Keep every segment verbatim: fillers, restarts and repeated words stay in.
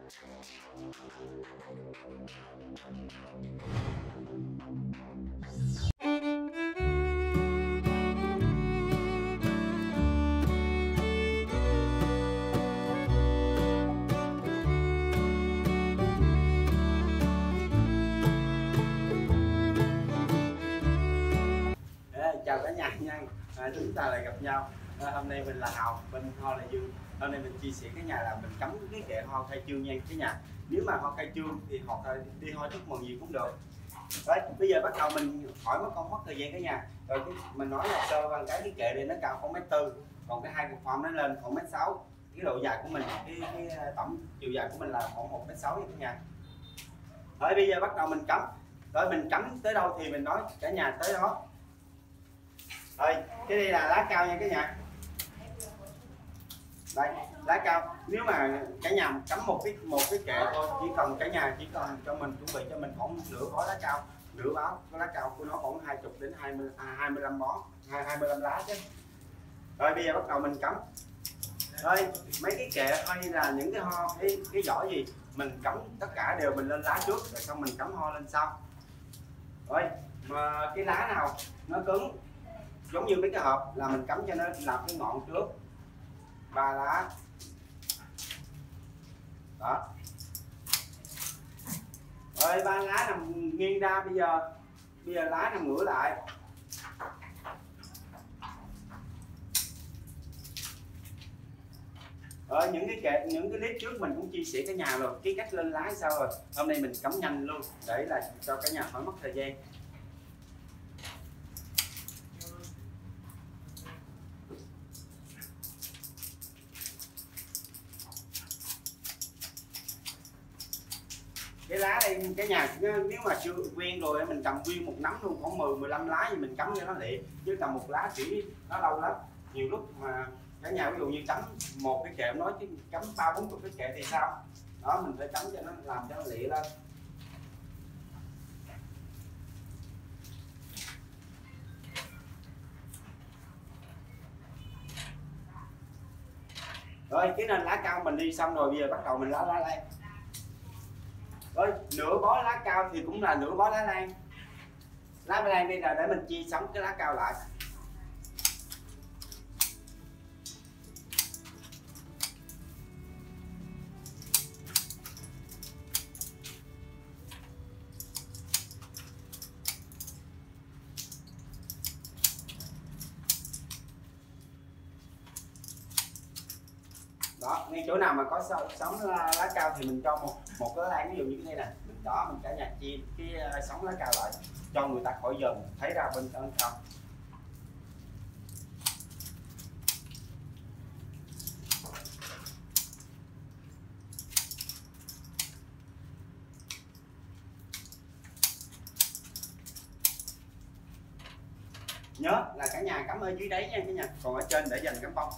Chào cả nhà nha, à, chúng ta lại gặp nhau. À, hôm nay mình là Hào, bên Ho là Dương. Hôm nay mình chia sẻ cái nhà là mình cắm cái kệ ho khai trương nha cái nhà. Nếu mà ho khai trương thì họ đi ho chúc mừng gì cũng được. Đấy, bây giờ bắt đầu mình hỏi mất công mất thời gian cả nhà. Rồi cái, mình nói là sơ bằng cái cái kệ này nó cao khoảng mét tư, còn cái hai cục form nó lên khoảng mét sáu. Cái độ dài của mình, cái, cái tổng chiều dài của mình là khoảng một mét sáu nha cả nhà. Rồi bây giờ bắt đầu mình cắm. Rồi mình cắm tới đâu thì mình nói cả nhà tới đó. Rồi, cái đây là lá cao nha cả nhà. Đây, lá cao. Nếu mà cả nhà cắm một cái một cái kệ thôi, chỉ cần cả nhà chỉ cần cho mình chuẩn bị cho mình khoảng nửa bó lá cao, nửa báo cái lá cao của nó khoảng hai mươi đến hai mươi à, hai mươi lăm bó, hai mươi lăm lá chứ. Rồi bây giờ bắt đầu mình cắm. Rồi, mấy cái kệ hay là những cái ho cái cái vỏ gì mình cắm tất cả đều mình lên lá trước rồi xong mình cắm ho lên sau. Rồi, mà cái lá nào nó cứng giống như mấy cái hộp là mình cắm cho nó làm cái ngọn trước ba lá đó. Rồi ba lá nằm nghiêng ra, bây giờ bây giờ lá nằm ngửa lại. Ở những cái kệ những cái clip trước mình cũng chia sẻ cả nhà rồi cái cách lên lá sao rồi, hôm nay mình cắm nhanh luôn để là cho cả nhà khỏi mất thời gian. Cái lá đây cái nhà nếu mà chưa quen rồi mình cầm nguyên một nắm luôn khoảng mười mười lăm lá thì mình cắm cho nó lẹ, chứ cầm một lá chỉ nó lâu lắm. Nhiều lúc mà cả nhà ví dụ như cắm một cái kệ nói chứ cắm ba bốn chục cái kệ thì sao đó, mình phải cắm cho nó làm cho nó lẹ lên. Rồi cái nền lá cao mình đi xong rồi, bây giờ bắt đầu mình lá lá lan. Rồi nửa bó lá cao thì cũng là nửa bó lá lan. Lá lan đây là để mình chia sống cái lá cao lại. Đó, ngay chỗ nào mà có sống lá, lá cao thì mình cho một một cái lan, ví dụ như cái này nè, mình đó mình cả nhà chia cái sống lá cao lại cho người ta khỏi dần thấy ra bên trong không. Nhớ là cả nhà cắm ở dưới đáy nha cả nhà, còn ở trên để dành cắm bông.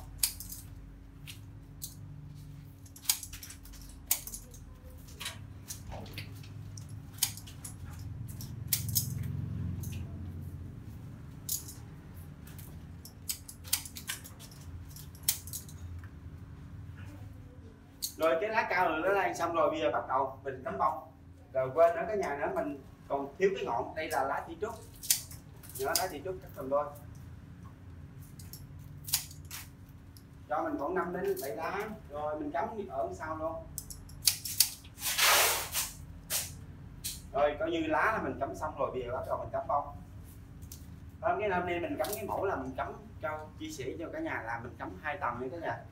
Rồi cái lá cao rồi nó lan xong rồi, bây giờ bắt đầu mình cắm bông. Rồi quên nữa cả nhà nữa, mình còn thiếu cái ngọn, đây là lá chỉ trúc. Nhớ lá chỉ trúc cắt tầm đôi. Cho mình khoảng năm đến bảy lá, rồi mình cắm ở sau luôn. Rồi coi như lá là mình cắm xong rồi, bây giờ bắt đầu mình cắm bông. Hôm cái hôm nay mình cắm cái mẫu là mình cắm cho chia sẻ cho cả nhà là mình cắm hai tầng nha cả nhà.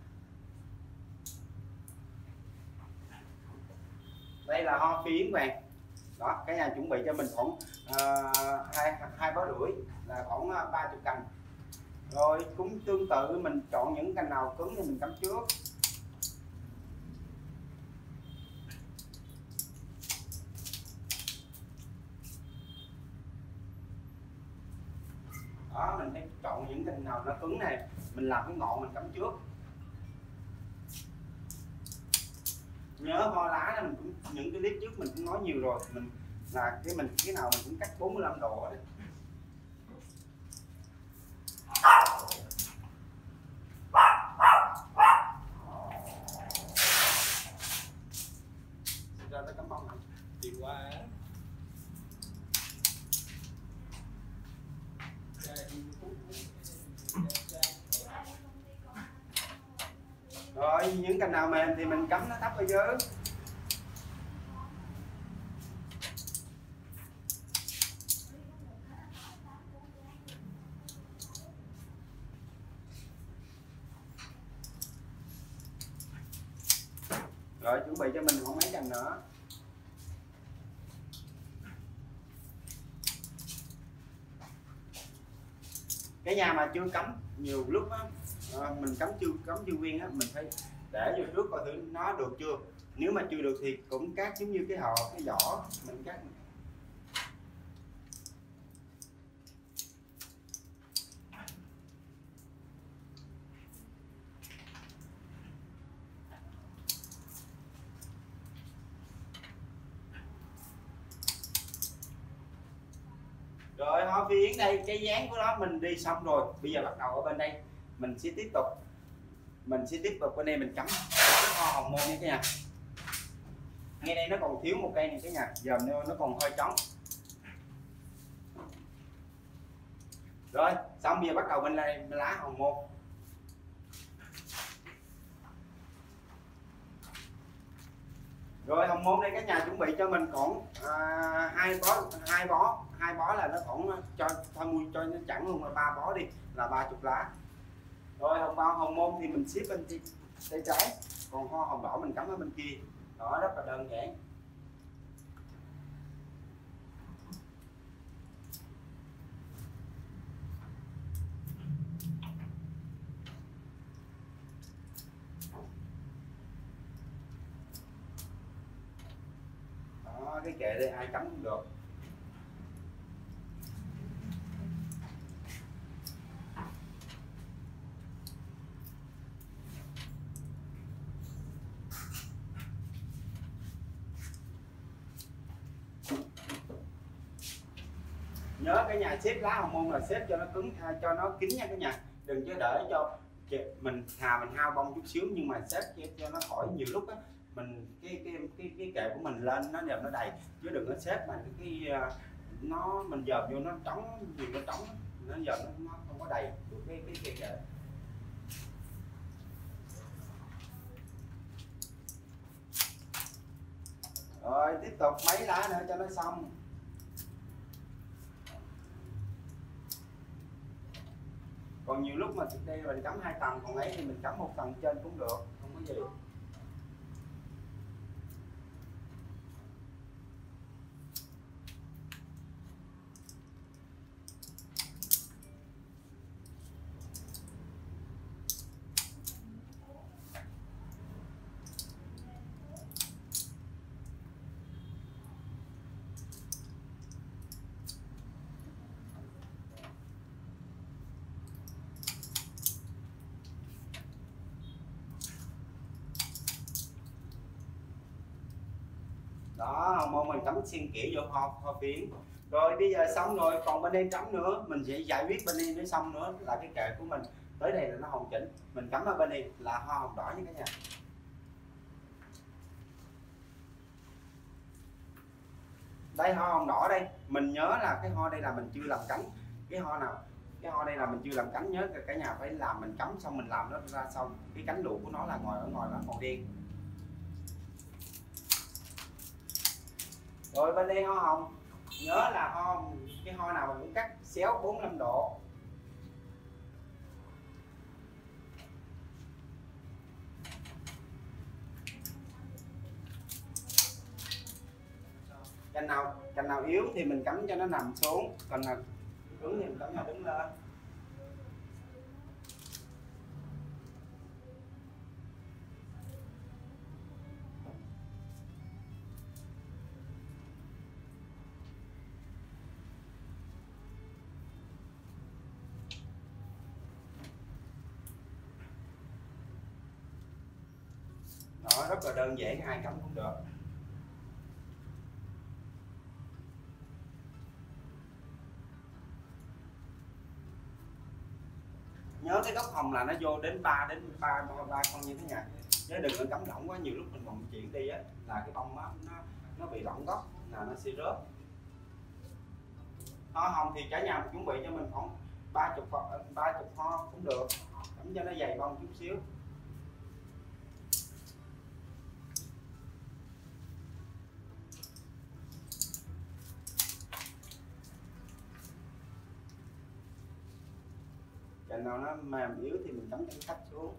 Đây là ho phi yến vàng đó, cả nhà chuẩn bị cho mình khoảng uh, hai hai bó rưỡi là khoảng ba mươi cành. Rồi cũng tương tự mình chọn những cành nào cứng thì mình cắm trước. Đó, mình phải chọn những cành nào nó cứng này mình làm cái ngọn mình cắm trước. Nhớ ho lá đó, mình cũng những cái clip trước mình cũng nói nhiều rồi, mình là cái mình cái nào mình cũng cắt bốn mươi lăm độ đấy. ra tới cắm bông này đi qua rồi. Những cành nào mềm thì mình cắm nó thấp thôi chứ. Rồi chuẩn bị cho mình khoảng mấy cành nữa. Cái nhà mà chưa cắm nhiều lúc á, mình cắm chưa cắm chưa viên á, mình phải để vô trước coi thử nó được chưa. Nếu mà chưa được thì cũng cắt giống như cái hộp cái vỏ mình cắt. Rồi hoa phi yến đây, cái dáng của nó mình đi xong rồi, bây giờ bắt đầu ở bên đây mình sẽ tiếp tục mình sẽ tiếp tục bên đây mình cắm cái hoa hồng môn nha cả nhà. Ngay đây nó còn thiếu một cây này cả nhà, giờ nó còn hơi trống. Rồi xong bây giờ bắt đầu bên đây lá hồng môn. Rồi hồng môn đây các nhà chuẩn bị cho mình khoảng à, hai bó hai bó hai bó là nó khoảng cho thôi mua cho nó chẳng luôn là ba bó đi là ba chục lá. Rồi hồng bao hồng môn thì mình xếp bên tay trái, còn hoa hồng đỏ mình cắm ở bên kia. Đó, rất là đơn giản. Đó, cái kệ đây ai cắm cũng được. Nhớ cái nhà xếp lá hồng môn là xếp cho nó cứng, cho nó kín nha cả nhà, đừng cho để cho mình thà mình hao bông chút xíu nhưng mà xếp cho nó khỏi nhiều lúc á mình cái cái cái cái kệ của mình lên nó dòm nó đầy, chứ đừng có xếp mà cái, cái nó mình dòm vô nó trống nhiều nó trống nó dòm nó, nó không có đầy được cái cái cái kệ. Rồi tiếp tục mấy lá nữa cho nó xong. Còn nhiều lúc mà trước đây mình cắm hai tầng, còn ấy thì mình cắm một tầng trên cũng được, không có gì. Đó, hồng môn mình cắm xen kẽ vô hoa hoa phiến. Rồi bây giờ xong rồi, còn bên đây cắm nữa, mình sẽ giải quyết bên đây nữa xong nữa là cái kệ của mình. Tới đây là nó hoàn chỉnh, mình cắm ở bên đây là hoa hồng đỏ nha cả nhà. Đây hoa hồng đỏ đây, mình nhớ là cái hoa đây là mình chưa làm cánh. Cái hoa nào cái hoa đây là mình chưa làm cánh, nhớ cả nhà phải làm, mình cắm xong mình làm nó ra xong cái cánh lụa của nó là ngoài ở ngoài là màu đen. Rồi bên đây hoa hồng, nhớ là hoa hồng, cái hoa nào mình cũng cắt xéo bốn mươi lăm độ. Cành nào cành nào yếu thì mình cắm cho nó nằm xuống, còn nào cứng thì mình cắm nó đứng lên. Đó, rất là đơn giản, hai cắm cũng được. Nhớ cái gốc hồng là nó vô đến ba đến ba ba con như thế này. Chứ đừng có cắm lỏng quá, nhiều lúc mình vận chuyển đi á là cái bông nó nó, nó bị lỏng gốc là nó sẽ rớt. Hoa hồng thì cả nhà mình chuẩn bị cho mình khoảng ba chục ba chục hoa cũng được, cắm cho nó dày bông chút xíu. Cành nào nó mềm yếu thì mình cắm cho nó cắt xuống.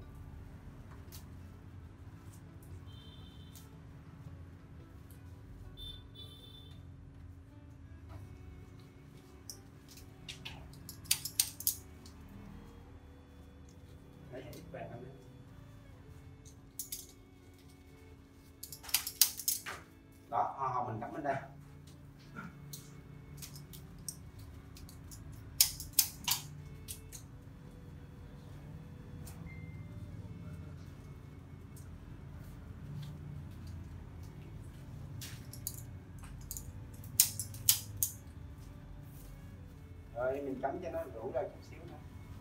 Đấy, ít vàng lên. Đó, hoa hồng mình cắm bên đây. Rồi mình cắm cho nó rủ ra chút xíu nữa.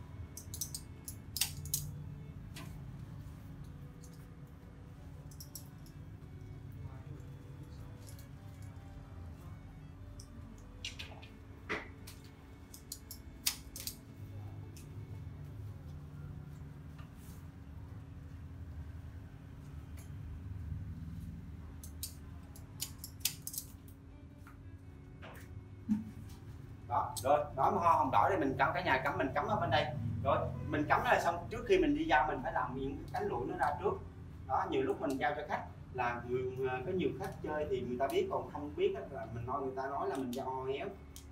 Đó, rồi đó, hoa hồng đỏ thì mình cắm, cả nhà cắm mình cắm ở bên đây. Rồi mình cắm nó là xong, trước khi mình đi giao mình phải làm những cánh lụi nó ra trước. Đó, nhiều lúc mình giao cho khách là người, có nhiều khách chơi thì người ta biết, còn không biết là mình nói, người ta nói là mình giao ho héo.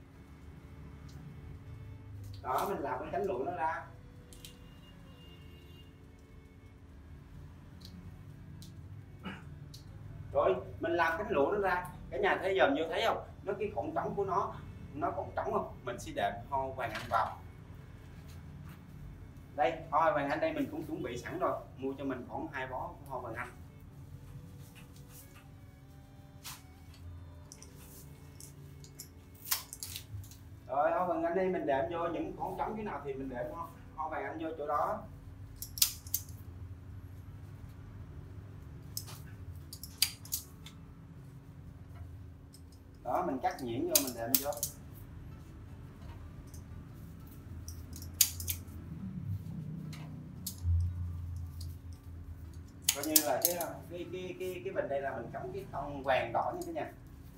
Đó, mình làm cái cánh lụi nó ra. Rồi mình làm cánh lụa nó ra, cả nhà thấy giờ vô thấy không, nó cái khoảng trống của nó nó còn trống không, mình sẽ đệm hoa vàng anh vào đây. Hoa vàng anh đây mình cũng chuẩn bị sẵn rồi, mua cho mình khoảng hai bó hoa vàng anh. Rồi hoa vàng anh đây mình đệm vô những khoảng trống cái nào thì mình đệm hoa, hoa vàng anh vô chỗ đó. Đó, mình cắt nhuyễn vô mình đệm vô. Coi như là cái cái cái cái cái bình đây là mình cắm cái tông vàng đỏ như thế nha.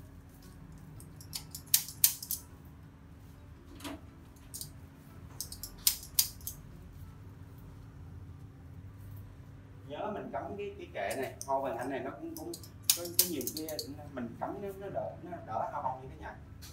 Nhớ mình cắm cái cái kệ này, hoa vàng anh này nó cũng cũng có, có nhiều cái mình cắm nó nó đỡ nó đỡ hoa bông như thế nha.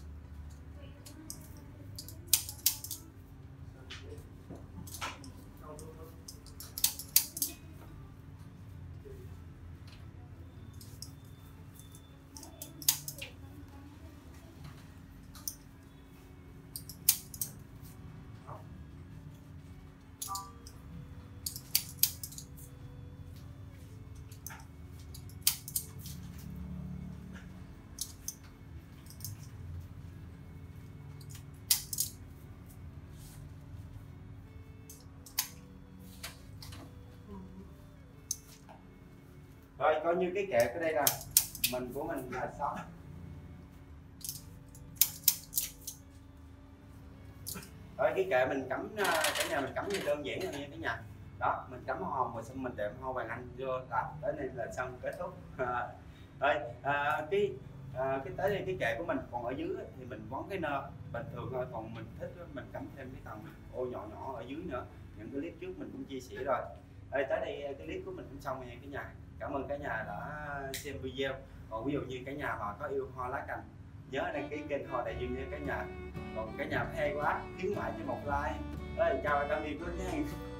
Rồi coi như cái kệ ở đây là mình của mình là xong. Rồi cái kệ mình cắm, cả nhà mình cắm như đơn giản thôi nha cả nhà. Đó, mình cắm hoa hồng rồi xong mình đệm hoa vàng anh vô, đó, tới đây là xong kết thúc. Rồi à, cái à, cái tới đây cái kệ của mình còn ở dưới thì mình vón cái nơ bình thường thôi, còn mình thích mình cắm thêm cái tầng ô nhỏ nhỏ ở dưới nữa. Những cái clip trước mình cũng chia sẻ rồi. Rồi tới đây cái clip của mình cũng xong rồi nha cả nhà. Cảm ơn cả nhà đã xem video. Còn ví dụ như cả nhà mà có yêu hoa lá cành, nhớ đăng ký kênh Hoa Đại Dương nha cả nhà. Còn cả nhà thấy hay quá khuyến mãi cho một like. Rồi chào tạm biệt luôn nha.